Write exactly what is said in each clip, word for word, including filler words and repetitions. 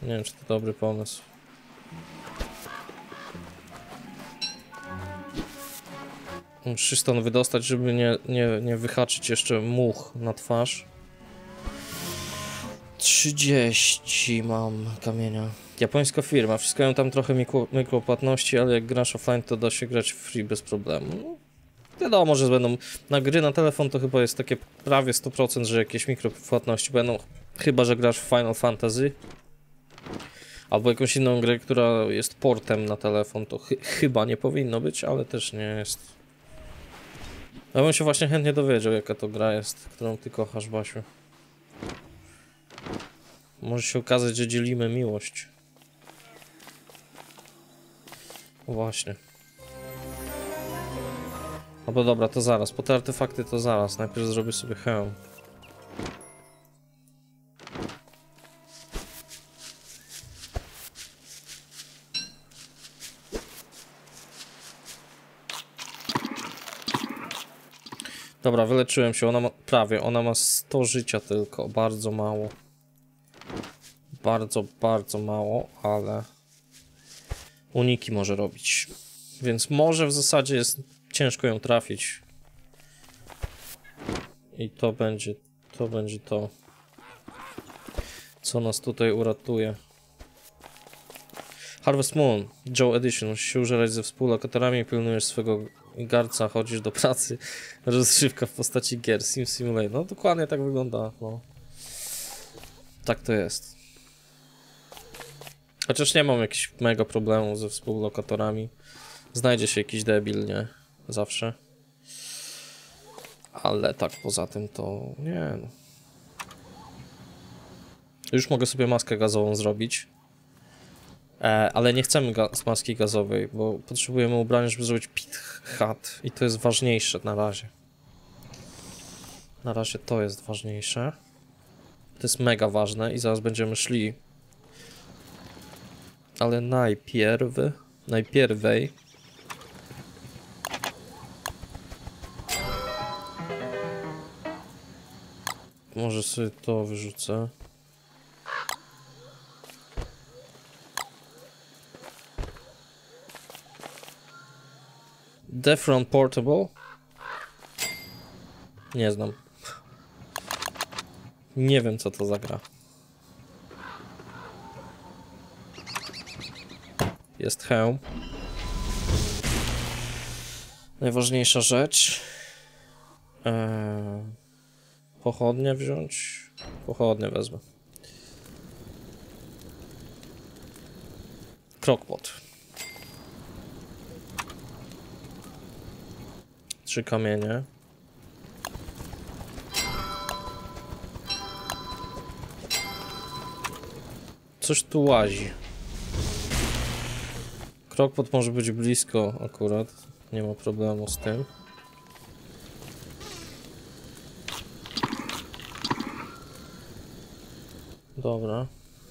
Nie wiem, czy to dobry pomysł. Muszę stąd wydostać, żeby nie, nie, nie wyhaczyć jeszcze much na twarz. trzydzieści mam kamienia. Japońska firma, wszystko ją tam trochę mikro, mikropłatności, ale jak grasz offline, to da się grać free bez problemu. No, wiadomo, że będą na gry na telefon, to chyba jest takie prawie sto procent, że jakieś mikropłatności będą, chyba że grasz w Final Fantasy albo jakąś inną grę, która jest portem na telefon, to chy chyba nie powinno być, ale też nie jest. Ja bym się właśnie chętnie dowiedział, jaka to gra jest, którą ty kochasz, Basiu. Może się okazać, że dzielimy miłość. O właśnie. No bo dobra, to zaraz. Po te artefakty to zaraz. Najpierw zrobię sobie hełm. Dobra, wyleczyłem się. Ona ma... Prawie. Ona ma sto życia tylko. Bardzo mało. Bardzo, bardzo mało, ale... Uniki może robić. Więc może w zasadzie jest ciężko ją trafić. I to będzie, to będzie to, co nas tutaj uratuje. Harvest Moon, Joe Edition. Musisz się użerać ze współlokatorami, pilnujesz swego garca, chodzisz do pracy. Rozrywka w postaci gier, Sim Simulator. No dokładnie tak wygląda, no. Tak to jest. Chociaż nie mam jakichś mega problemów ze współlokatorami. Znajdzie się jakiś debil, nie? Zawsze. Ale tak poza tym to nie no. Już mogę sobie maskę gazową zrobić. E, ale nie chcemy z maski gazowej, bo potrzebujemy ubrania, żeby zrobić pit hat. I to jest ważniejsze na razie. Na razie to jest ważniejsze. To jest mega ważne i zaraz będziemy szli. Ale najpierw... Najpierwej... Może sobie to wyrzucę. Defron Portable? Nie znam. Nie wiem, co to za gra. Jest hełm. Najważniejsza rzecz. Eee, pochodnie wziąć. Pochodnie wezmę. Crockpot. Trzy kamienie. Coś tu łazi. Crockpot może być blisko akurat. Nie ma problemu z tym. Dobra.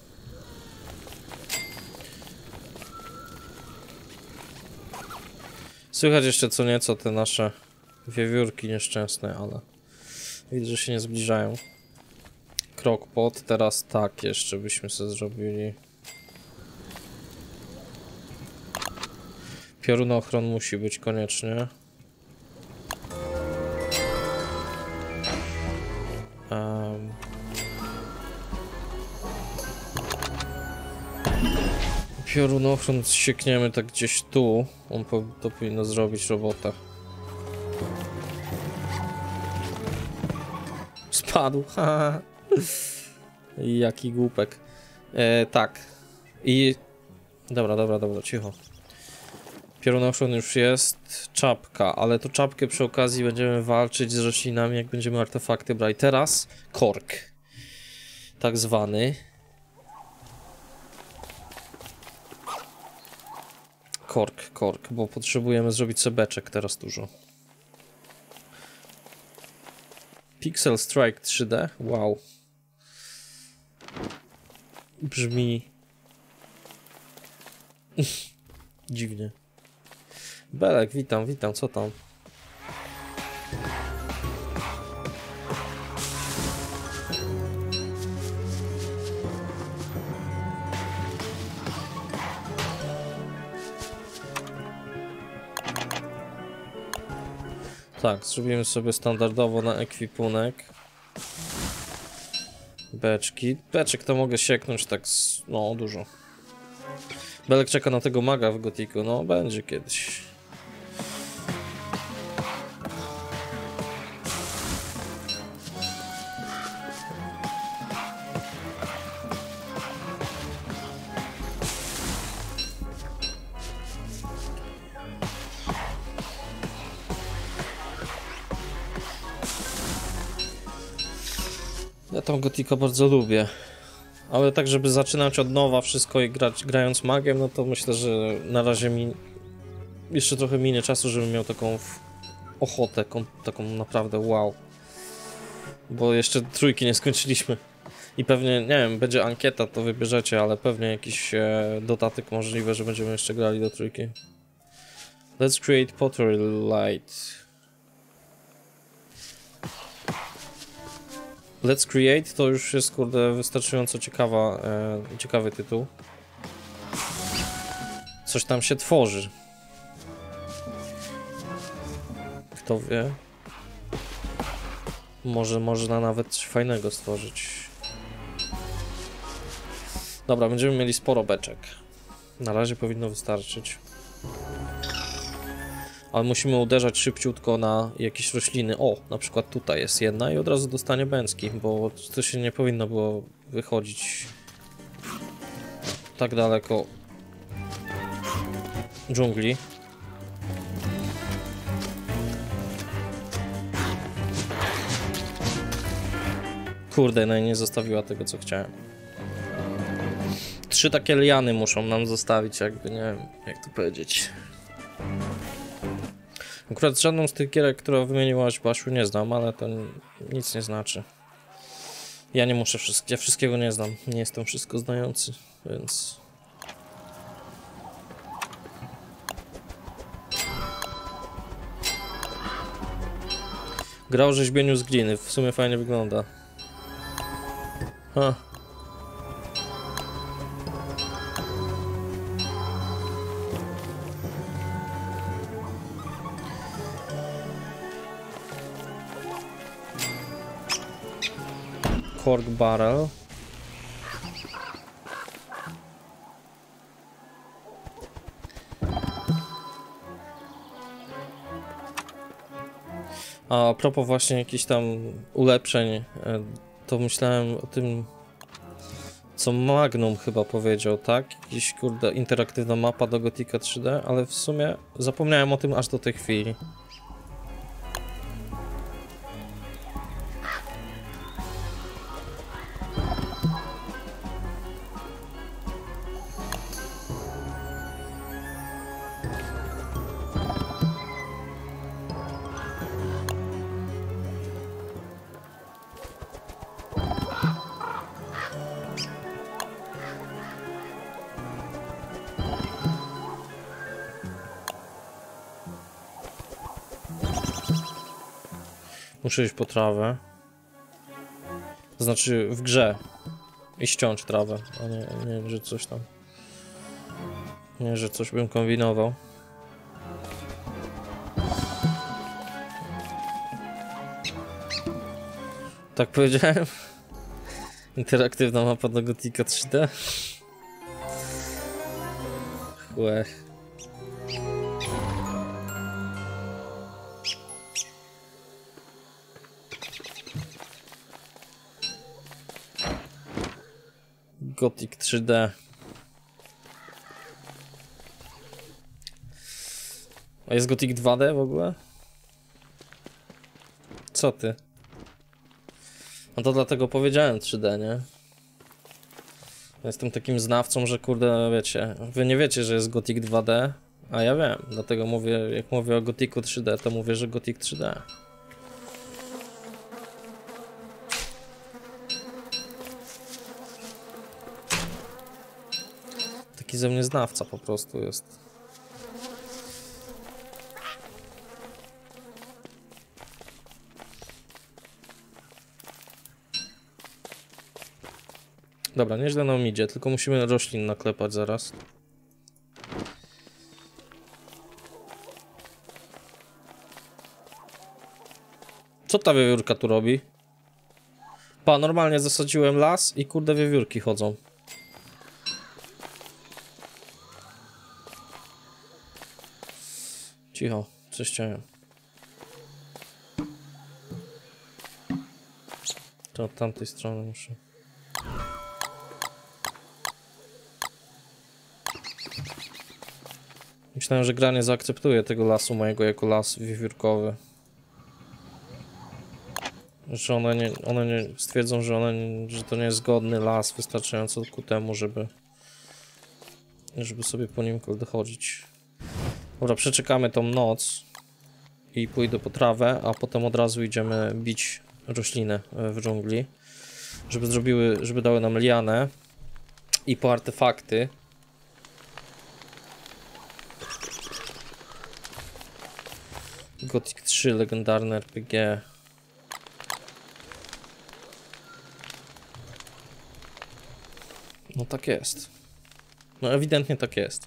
Słychać jeszcze co nieco te nasze wiewiórki nieszczęsne, ale widzę, że się nie zbliżają. Crockpot, teraz tak jeszcze byśmy sobie zrobili. Piorunochron musi być koniecznie. Um. Piorunochron siekniemy tak gdzieś tu. On po, to powinno zrobić robotę. Spadł. Jaki głupek. E, tak. I... Dobra, dobra, dobra, cicho. Piorunochron już jest. Czapka, ale to czapkę przy okazji będziemy walczyć z roślinami, jak będziemy artefakty brać. Teraz kork. Tak zwany. Kork, kork, bo potrzebujemy zrobić sobie beczek teraz dużo. Pixel Strike trzy D? Wow. Brzmi... dziwnie. Belek, witam, witam, co tam? Tak, zrobimy sobie standardowo na ekwipunek. Beczki. Beczek to mogę sieknąć tak z... no dużo. Belek czeka na tego maga w Gotiku, no będzie kiedyś. Ja tą Gotika bardzo lubię, ale tak żeby zaczynać od nowa wszystko i grać, grając magiem, no to myślę, że na razie mi jeszcze trochę minie czasu, żebym miał taką ochotę, taką, taką naprawdę wow. Bo jeszcze trójki nie skończyliśmy i pewnie, nie wiem, będzie ankieta, to wybierzecie, ale pewnie jakiś e, dodatek możliwe, że będziemy jeszcze grali do trójki. Let's create pottery light. Let's Create to już jest, kurde, wystarczająco ciekawa, e, ciekawy tytuł. Coś tam się tworzy. Kto wie? Może można nawet coś fajnego stworzyć. Dobra, będziemy mieli sporo beczek. Na razie powinno wystarczyć. Ale musimy uderzać szybciutko na jakieś rośliny. O, na przykład tutaj jest jedna i od razu dostanie bęcki, bo to się nie powinno było wychodzić tak daleko dżungli. Kurde, no i nie zostawiła tego, co chciałem. Trzy takie liany muszą nam zostawić, jakby, nie wiem, jak to powiedzieć. Akurat żadną z tych gierek, którą wymieniłaś, Basiu, nie znam, ale to nic nie znaczy. Ja nie muszę wszystkiego, ja wszystkiego nie znam, nie jestem wszystko znający, więc... Gra o rzeźbieniu z gliny, w sumie fajnie wygląda. Ha. Cork barrel. A, a propos właśnie jakichś tam ulepszeń, to myślałem o tym, co Magnum chyba powiedział, tak? Jakiś, kurde, interaktywna mapa do Gotika trzy D, ale w sumie zapomniałem o tym aż do tej chwili. Muszę iść po trawę. To znaczy w grze. I ściąć trawę, a nie, nie, że coś tam. Nie, że coś bym kombinował. Tak powiedziałem? Interaktywna mapa do Gotika trzy D. Chłech. Gothic trzy D. A jest Gothic dwa D w ogóle? Co ty? No to dlatego powiedziałem trzy D, nie? Jestem takim znawcą, że kurde, wiecie, wy nie wiecie, że jest Gothic dwa D, a ja wiem, dlatego mówię, jak mówię o Gothicu trzy D, to mówię, że Gothic trzy D. Taki ze mnie znawca po prostu jest. Dobra, nieźle nam idzie, tylko musimy roślin naklepać zaraz. Co ta wiewiórka tu robi? Pa, normalnie zasadziłem las i kurde wiewiórki chodzą. Cicho, coś chciałem. To od tamtej strony muszę. Myślałem, że gra nie zaakceptuje tego lasu mojego jako las wiewiórkowy. Że one nie, one nie stwierdzą, że, one nie, że to nie jest zgodny las wystarczająco ku temu, żeby żeby sobie po nim dochodzić. Dobra, przeczekamy tą noc i pójdę po trawę, a potem od razu idziemy bić rośliny w dżungli, żeby zrobiły, żeby dały nam lianę i po artefakty. Gothic trzy, legendarny R P G. No tak jest. No ewidentnie tak jest.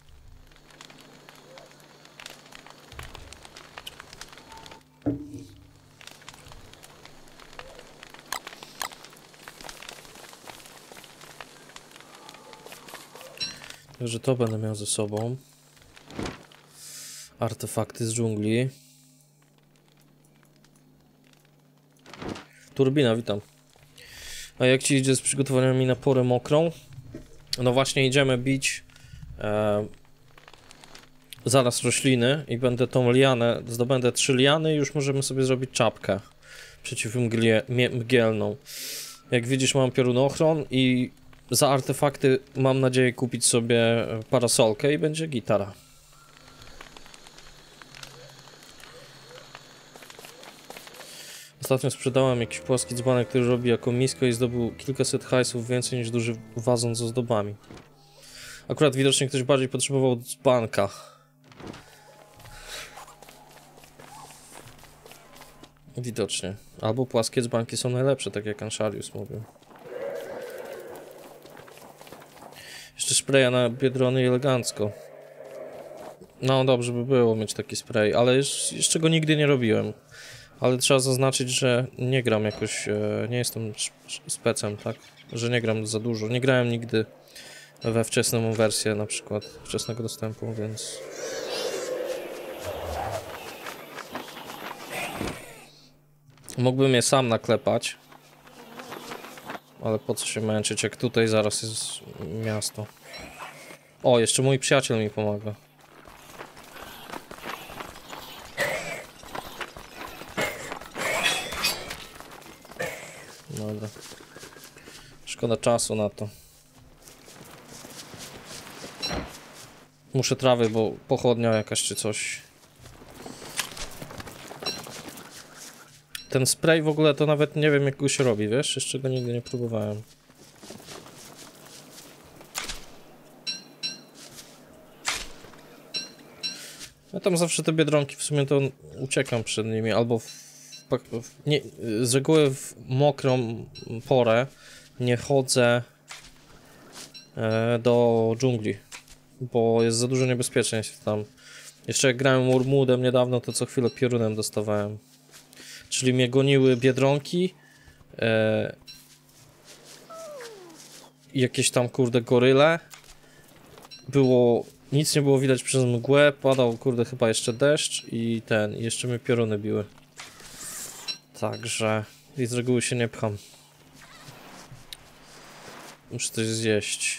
Także to będę miał ze sobą. Artefakty z dżungli. Turbina, witam. A jak ci idzie z przygotowaniami na porę mokrą? No właśnie idziemy bić e, zaraz rośliny i będę tą lianę, zdobędę trzy liany i już możemy sobie zrobić czapkę przeciwmgielną. Jak widzisz, mam piorunochron i za artefakty mam nadzieję kupić sobie parasolkę i będzie gitara. Ostatnio sprzedałem jakiś płaski dzbanek, który robi jako misko i zdobył kilkaset hajsów więcej niż duży wazon z ozdobami. Akurat widocznie ktoś bardziej potrzebował dzbanka. Widocznie. Albo płaskie dzbanki są najlepsze, tak jak Ansharius mówił. Jeszcze spraya na biedrony i elegancko. No dobrze by było mieć taki spray, ale jeszcze go nigdy nie robiłem. Ale trzeba zaznaczyć, że nie gram jakoś, nie jestem specem, tak? Że nie gram za dużo. Nie grałem nigdy we wczesną wersję, na przykład wczesnego dostępu, więc... Mógłbym je sam naklepać. Ale po co się męczyć, jak tutaj zaraz jest miasto. O, jeszcze mój przyjaciel mi pomaga. Dobra. Szkoda czasu na to. Muszę trawy, bo pochodnia jakaś czy coś. Ten spray w ogóle to nawet nie wiem jak go się robi, wiesz? Jeszcze go nigdy nie próbowałem. Ja tam zawsze te biedronki w sumie to uciekam przed nimi, albo w, w, nie, z reguły w mokrą porę nie chodzę e, do dżungli, bo jest za dużo niebezpieczeństw tam. Jeszcze jak grałem Urmudem niedawno, to co chwilę piorunem dostawałem. Czyli mnie goniły biedronki, e, jakieś tam kurde goryle. Było, nic nie było widać przez mgłę, padał kurde chyba jeszcze deszcz i ten, i jeszcze mnie pioruny biły. Także i z reguły się nie pcham. Muszę coś zjeść.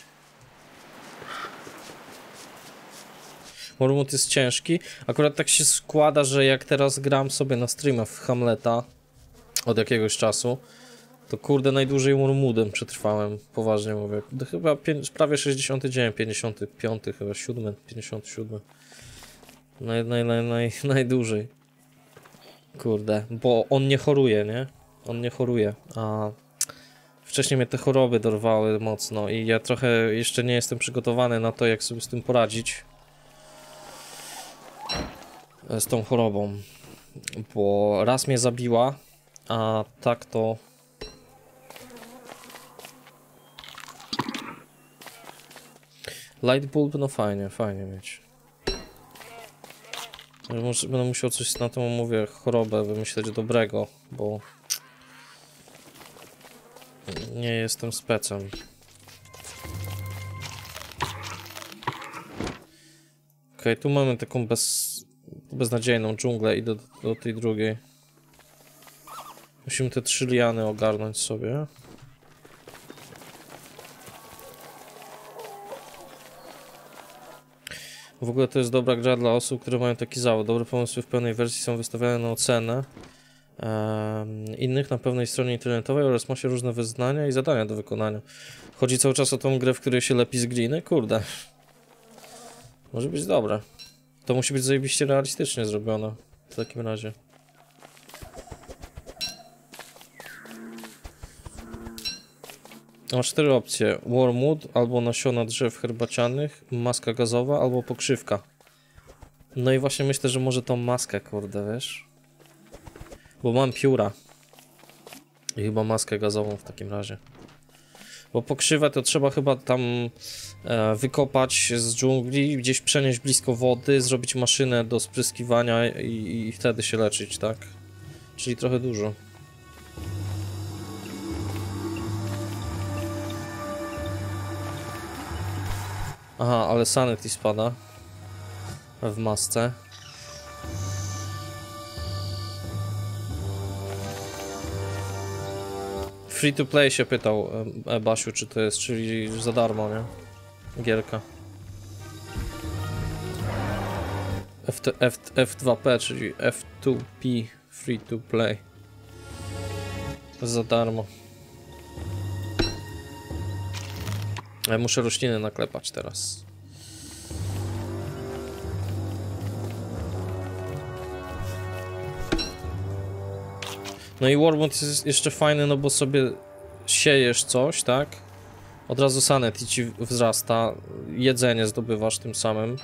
Mormut jest ciężki. Akurat tak się składa, że jak teraz gram sobie na streamach w Hamleta od jakiegoś czasu, to kurde najdłużej Mormudem przetrwałem, poważnie mówię. To chyba prawie sześćdziesiąty dzień, pięćdziesiąty piąty, chyba siódmy, pięćdziesiąty siódmy. Naj, naj, naj, naj, najdłużej. Kurde, bo on nie choruje, nie? On nie choruje, a wcześniej mnie te choroby dorwały mocno i ja trochę jeszcze nie jestem przygotowany na to, jak sobie z tym poradzić. Z tą chorobą, bo raz mnie zabiła, a tak to light bulb, no fajnie, fajnie mieć. Może będę musiał coś na tą, mówię, chorobę wymyśleć dobrego, bo nie jestem specem. Okej, okay, tu mamy taką bez, beznadziejną dżunglę i do, do tej drugiej. Musimy te trzy liany ogarnąć sobie. W ogóle to jest dobra gra dla osób, które mają taki zawód. Dobre pomysły w pełnej wersji są wystawiane na ocenę um, innych na pewnej stronie internetowej oraz ma się różne wyznania i zadania do wykonania. Chodzi cały czas o tą grę, w której się lepi z gliny? Kurde. Może być dobre. To musi być zajebiście realistycznie zrobione w takim razie. Masz cztery opcje. Wormwood, albo nasiona drzew herbacianych, maska gazowa, albo pokrzywka. No i właśnie myślę, że może tą maskę, kurde, wiesz? Bo mam pióra. I chyba maskę gazową w takim razie. Bo pokrzywę to trzeba chyba tam e, wykopać z dżungli, gdzieś przenieść blisko wody, zrobić maszynę do spryskiwania i, i wtedy się leczyć, tak? Czyli trochę dużo. Aha, ale sanity spada w masce. Free to play się pytał e, Basiu, czy to jest, czyli za darmo, nie? Gierka. F, F, F dwa P, czyli F dwa P free to play. Za darmo. Ja muszę rośliny naklepać teraz. No i Wormwood jest jeszcze fajny, no bo sobie siejesz coś, tak? Od razu sanity ci wzrasta, jedzenie zdobywasz tym samym.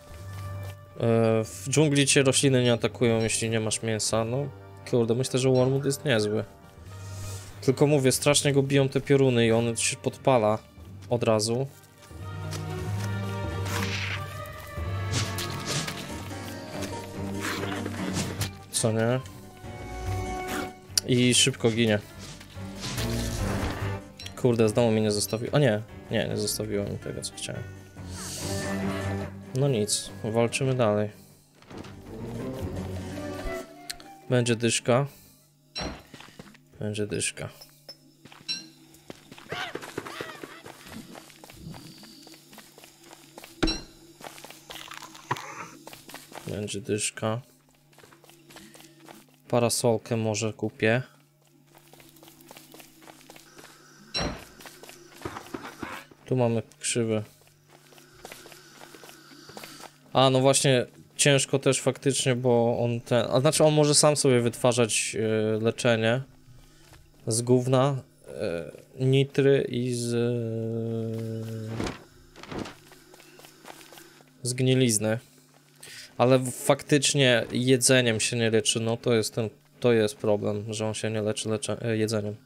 W dżungli cię rośliny nie atakują, jeśli nie masz mięsa, no kurde, myślę, że Wormwood jest niezły. Tylko mówię, strasznie go biją te pioruny i on się podpala od razu. Co nie? I szybko ginie. Kurde, znowu mnie nie zostawił. A nie, nie, nie zostawiło mi tego, co chciałem. No nic, walczymy dalej. Będzie dyszka. Będzie dyszka. Będzie dyszka. Parasolkę może kupię. Tu mamy krzywy. A no właśnie, ciężko też faktycznie, bo on ten... A znaczy on może sam sobie wytwarzać yy, leczenie z gówna, yy, nitry i z... Yy, z gnilizny. Ale faktycznie jedzeniem się nie leczy, no to jest ten, to jest problem, że on się nie leczy lecze, jedzeniem.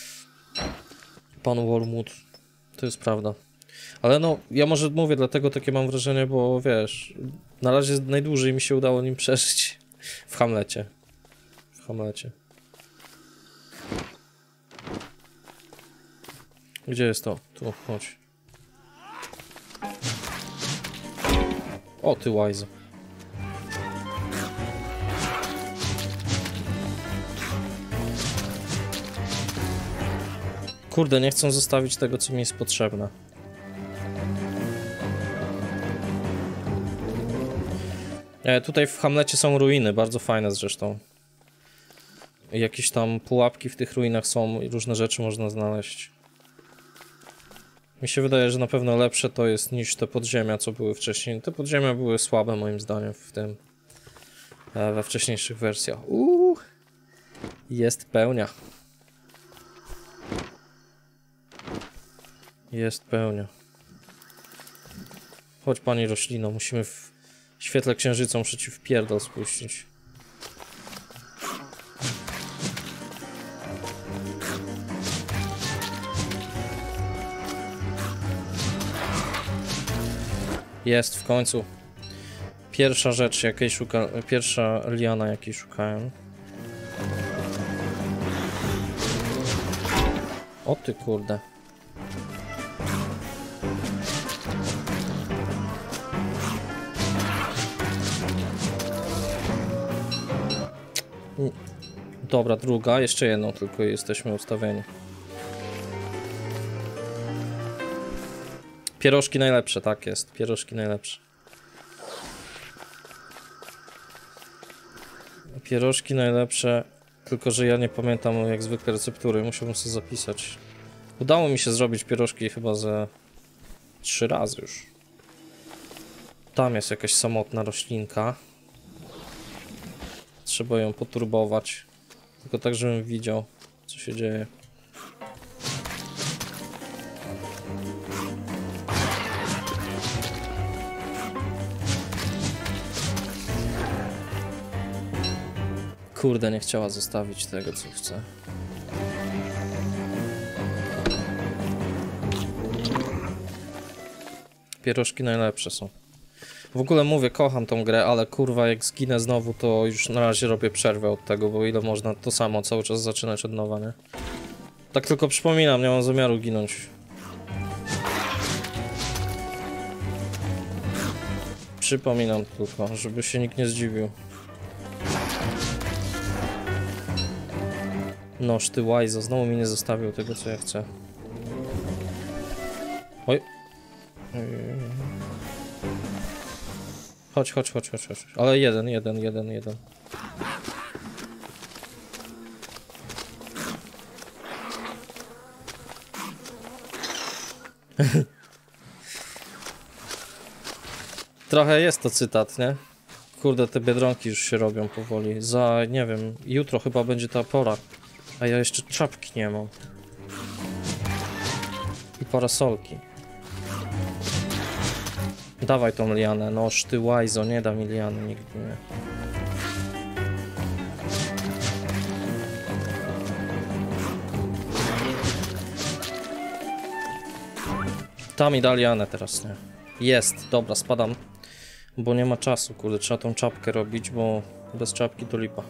Pan Wormwood, to jest prawda. Ale no, ja może mówię, dlatego takie mam wrażenie, bo wiesz, na razie najdłużej mi się udało nim przeżyć w Hamlecie. W Hamlecie. Gdzie jest to? Tu, chodź. O, ty łajzo. Kurde, nie chcą zostawić tego, co mi jest potrzebne. E, tutaj w Hamlecie są ruiny, bardzo fajne zresztą. Jakieś tam pułapki w tych ruinach są i różne rzeczy można znaleźć. Mi się wydaje, że na pewno lepsze to jest niż te podziemia, co były wcześniej. Te podziemia były słabe moim zdaniem w tym, e, we wcześniejszych wersjach. Uuu, jest pełnia. Jest pełnia. Chodź pani roślino, musimy w świetle księżycą przeciw pierdol spuścić. Jest w końcu. Pierwsza rzecz, jakiej szuka... Pierwsza liana, jakiej szukałem. O ty kurde. Dobra, druga, jeszcze jedną tylko jesteśmy ustawieni. Pierożki najlepsze, tak jest, pierożki najlepsze. Pierożki najlepsze, tylko że ja nie pamiętam jak zwykle receptury, musiałbym sobie zapisać. Udało mi się zrobić pierożki chyba ze trzy razy już. Tam jest jakaś samotna roślinka. Trzeba ją poturbować. Tylko tak, żebym widział, co się dzieje. Kurde, nie chciała zostawić tego, co chce. Pierożki najlepsze są. W ogóle mówię, kocham tą grę, ale kurwa, jak zginę znowu, to już na razie robię przerwę od tego, bo ile można to samo cały czas zaczynać od nowa, nie? Tak tylko przypominam, nie mam zamiaru ginąć. Przypominam tylko, żeby się nikt nie zdziwił. Noż ty łajzo, znowu mi nie zostawił tego, co ja chcę. Oj. Chodź, chodź, chodź, chodź, chodź. Ale jeden, jeden, jeden, jeden. Trochę jest to cytat, nie? Kurde, te biedronki już się robią powoli. Za, nie wiem, jutro chyba będzie ta pora. A ja jeszcze czapki nie mam. I parasolki. Dawaj tą lianę, noż ty łajzo, nie da mi liany nigdy, nie. Ta mi da lianę teraz, nie. Jest, dobra, spadam. Bo nie ma czasu, kurde, trzeba tą czapkę robić, bo bez czapki to lipa.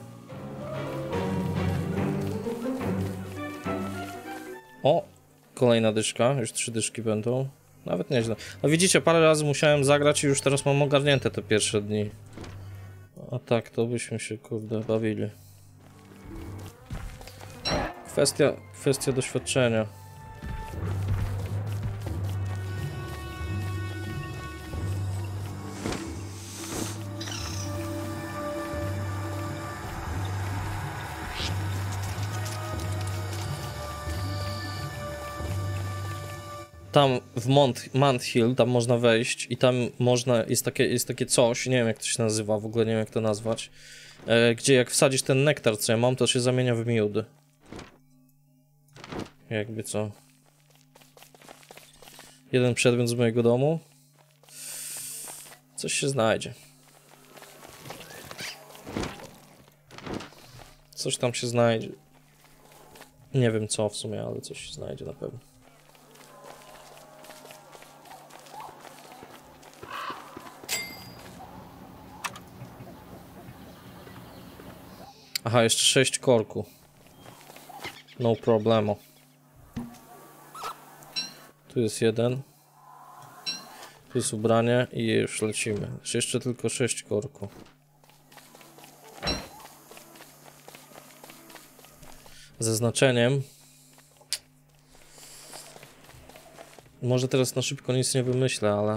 O, kolejna dyszka, już trzy dyszki będą. Nawet nieźle. No widzicie, parę razy musiałem zagrać i już teraz mam ogarnięte te pierwsze dni. A tak, to byśmy się, kurde, bawili. Kwestia, kwestia doświadczenia. Tam w Mont, Mount Hill, tam można wejść i tam można, jest takie, jest takie coś, nie wiem jak to się nazywa, w ogóle nie wiem jak to nazwać, e, gdzie jak wsadzisz ten nektar, co ja mam, to się zamienia w miód. Jakby co. Jeden przedmiot z mojego domu. Coś się znajdzie. Coś tam się znajdzie. Nie wiem co w sumie, ale coś się znajdzie na pewno. Aha, jeszcze sześć korku. No problemo. Tu jest jeden. Tu jest ubranie i już lecimy. Jeszcze tylko sześć korku. Ze znaczeniem. Może teraz na szybko nic nie wymyślę, ale...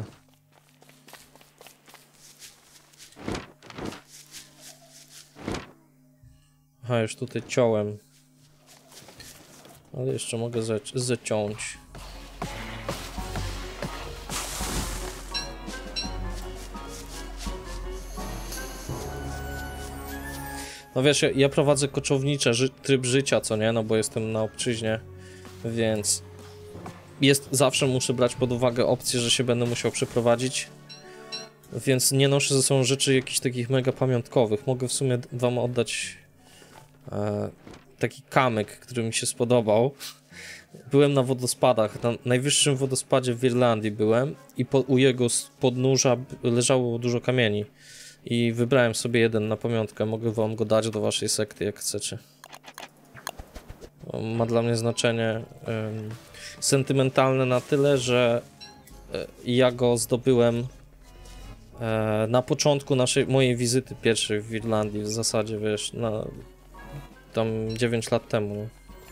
Aha, już tutaj ciąłem. Ale jeszcze mogę zaciąć. No wiesz, ja, ja prowadzę koczownicze ży tryb życia, co nie? No bo jestem na obczyźnie, więc... Jest, zawsze muszę brać pod uwagę opcję, że się będę musiał przeprowadzić. Więc nie noszę ze sobą rzeczy jakichś takich mega pamiątkowych. Mogę w sumie wam oddać... E, taki kamyk, który mi się spodobał Byłem na wodospadach, na najwyższym wodospadzie w Irlandii byłem i po, u jego podnóża leżało dużo kamieni. I wybrałem sobie jeden na pamiątkę, mogę wam go dać do waszej sekty, jak chcecie. Ma dla mnie znaczenie um, sentymentalne na tyle, że e, ja go zdobyłem e, na początku naszej, mojej wizyty pierwszej w Irlandii, w zasadzie, wiesz, na tam dziewięć lat temu. Nie?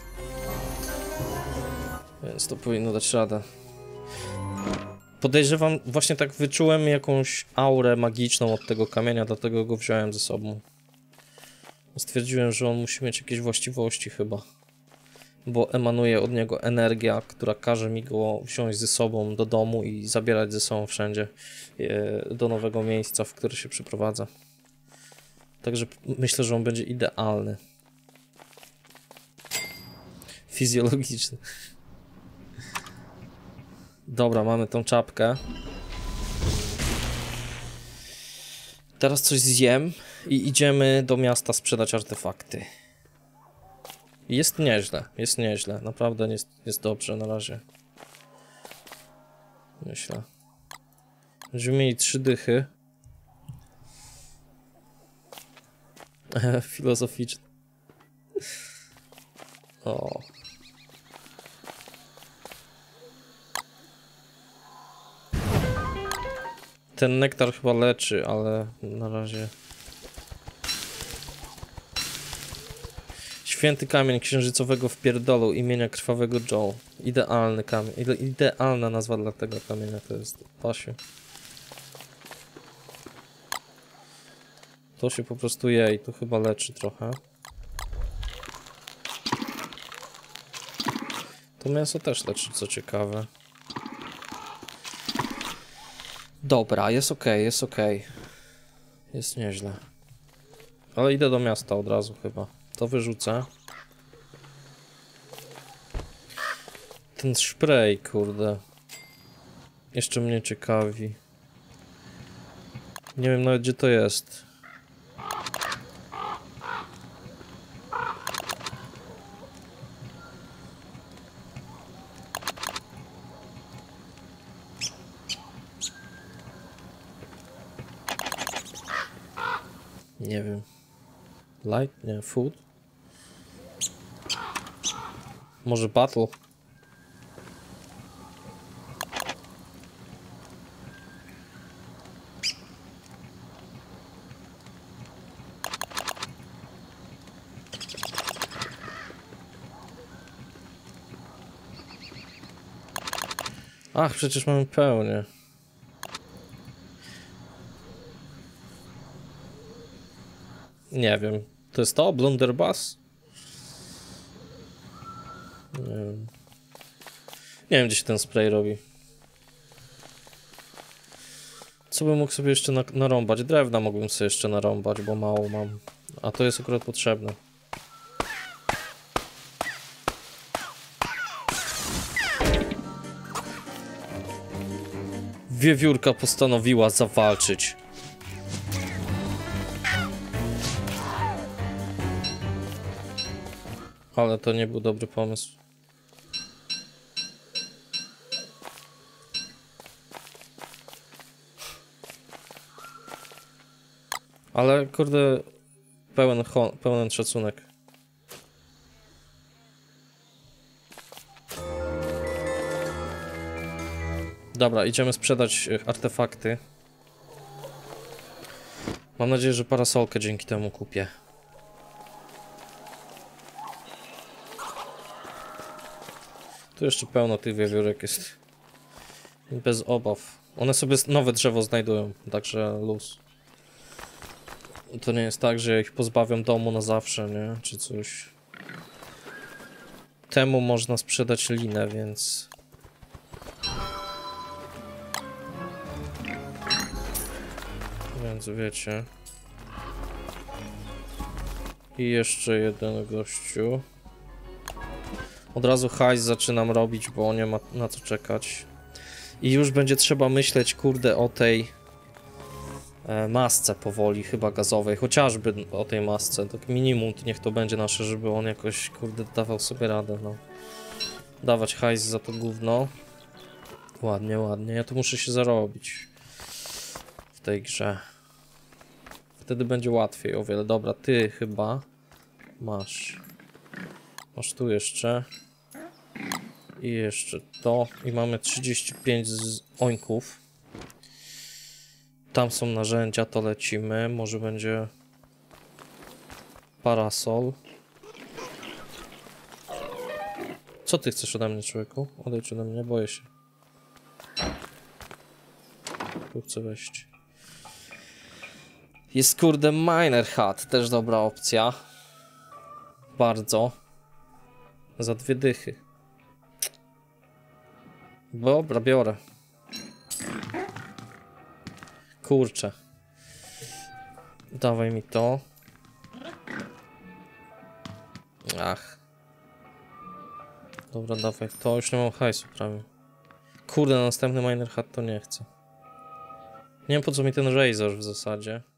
Więc to powinno dać radę. Podejrzewam, właśnie tak wyczułem jakąś aurę magiczną od tego kamienia, dlatego go wziąłem ze sobą. Stwierdziłem, że on musi mieć jakieś właściwości chyba. Bo emanuje od niego energia, która każe mi go wziąć ze sobą do domu i zabierać ze sobą wszędzie do nowego miejsca, w które się przeprowadza. Także myślę, że on będzie idealny. Fizjologiczny. Dobra, mamy tą czapkę. Teraz coś zjem i idziemy do miasta sprzedać artefakty. Jest nieźle, jest nieźle. Naprawdę jest, jest dobrze na razie. Myślę. Będziemy mieli trzy dychy. Filozoficzne. O. Ten nektar chyba leczy, ale na razie... Święty kamień księżycowego w pierdolu imienia Krwawego Joe. Idealny kamień. Ide idealna nazwa dla tego kamienia to jest Pasiu. To się po prostu je i to chyba leczy trochę. To mięso też leczy, co ciekawe. Dobra, jest ok, jest ok. Jest nieźle. Ale idę do miasta od razu chyba. To wyrzucę. Ten spray, kurde. Jeszcze mnie ciekawi. Nie wiem nawet gdzie to jest. Nie wiem. Light? Nie, food? Może battle? Ach, przecież mamy pełnię. Nie wiem. To jest to? Blunderbuss? Nie wiem. Nie wiem, gdzie się ten spray robi. Co bym mógł sobie jeszcze na narąbać? Drewna mógłbym sobie jeszcze narąbać, bo mało mam. A to jest akurat potrzebne. Wiewiórka postanowiła zawalczyć. Ale to nie był dobry pomysł. Ale kurde, pełen, pełen szacunek. Dobra, idziemy sprzedać artefakty. Mam nadzieję, że parasolkę dzięki temu kupię. Tu jeszcze pełno tych wiewiórek jest. Bez obaw. One sobie nowe drzewo znajdują, także luz. To nie jest tak, że ich pozbawiam domu na zawsze, nie? Czy coś. Temu można sprzedać linę, więc... Więc wiecie. I jeszcze jeden gościu. Od razu hajs zaczynam robić, bo nie ma na co czekać. I już będzie trzeba myśleć, kurde, o tej e, masce powoli, chyba gazowej. Chociażby o tej masce. Tak minimum niech to będzie nasze, żeby on jakoś, kurde, dawał sobie radę, no. dawać hajs za to gówno. Ładnie, ładnie. Ja tu muszę się zarobić w tej grze. Wtedy będzie łatwiej o wiele. Dobra, ty chyba masz. Masz tu jeszcze. I jeszcze to. I mamy trzydzieści pięć z ońków. Tam są narzędzia, to lecimy. Może będzie parasol. Co ty chcesz ode mnie, człowieku? Odejdź ode mnie, boję się. Tu chcę wejść. Jest kurde miner hat, też dobra opcja. Bardzo. Za dwie dychy. Dobra, biorę. Kurczę. Dawaj mi to. Ach. Dobra, dawaj to. Już nie mam hajsu prawie. Kurde, na następny miner hat to nie chcę. Nie wiem po co mi ten razor w zasadzie.